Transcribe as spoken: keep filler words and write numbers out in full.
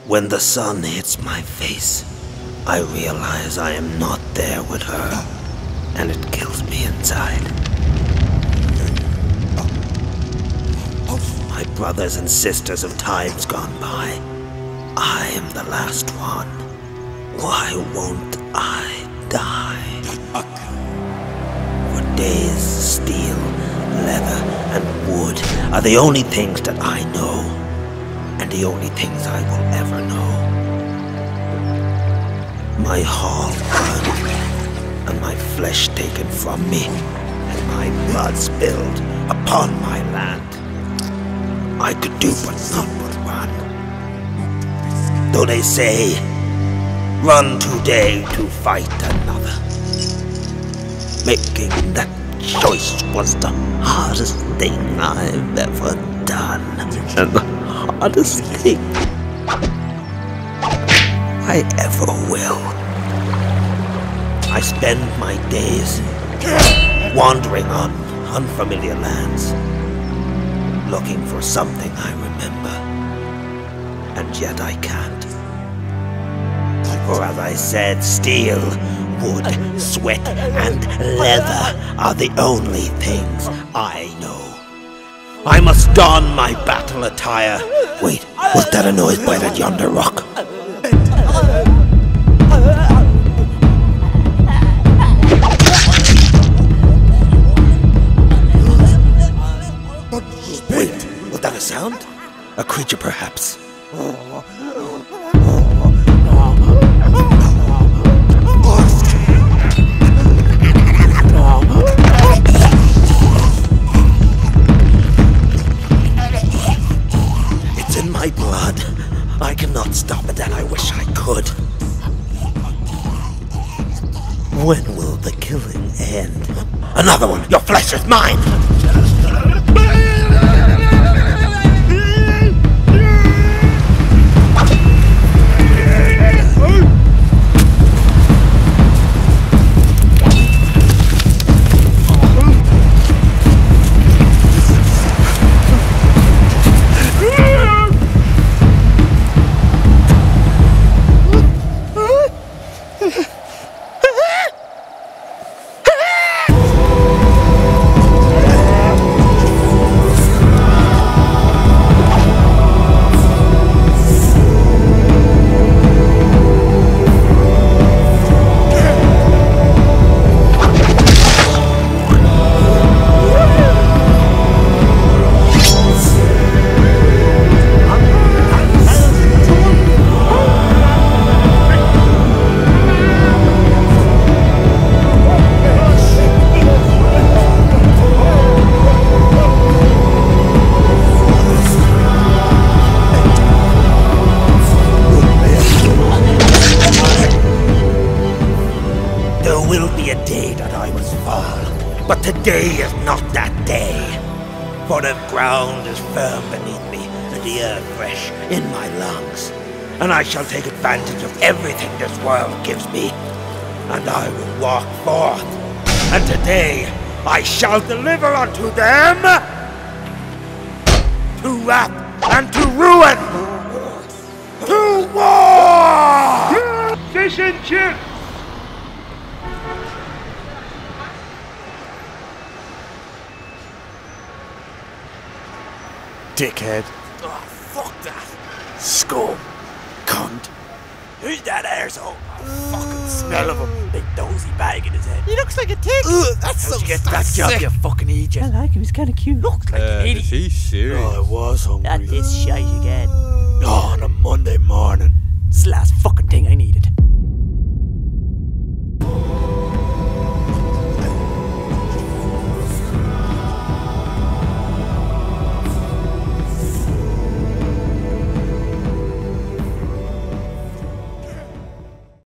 When the sun hits my face, I realize I am not there with her, and it kills me inside. My brothers and sisters of times gone by, I am the last one. Why won't I die? For days, steel, leather, and wood are the only things that I know, and the only things I will ever know. My hall burned, and my flesh taken from me, and my blood spilled upon my land. I could do but not but run. Though they say, run today to fight another. Making that choice was the hardest thing I've ever done. And the hardest thing I ever will. I spend my days wandering on unfamiliar lands, looking for something I remember, and yet I can't. For as I said, steel, wood, sweat, and leather are the only things I know. I must don my battle attire. Wait, was that a noise by that yonder rock? Wait, was that a sound? A creature, perhaps. It's in my blood. I cannot stop it, and I wish I could. When will the killing end? Another one! Your flesh is mine! But today is not that day, for the ground is firm beneath me, and the air fresh in my lungs, and I shall take advantage of everything this world gives me, and I will walk forth, and today I shall deliver unto them to wrath and to ruin, to war! Fish and chips! Dickhead. Oh, fuck that. Scum. Cunt. Who's that arsehole? I fucking smell of him. Big dozy bag in his head. He looks like a tick. Ugh, that's How'd so you get that job, sick. You fucking idiot? I like him, he's kind of cute. Looks like Uh, an idiot. is he serious? Oh, I was hungry. That is shite again. Oh, on a Monday morning. It's the last fucking thing I needed.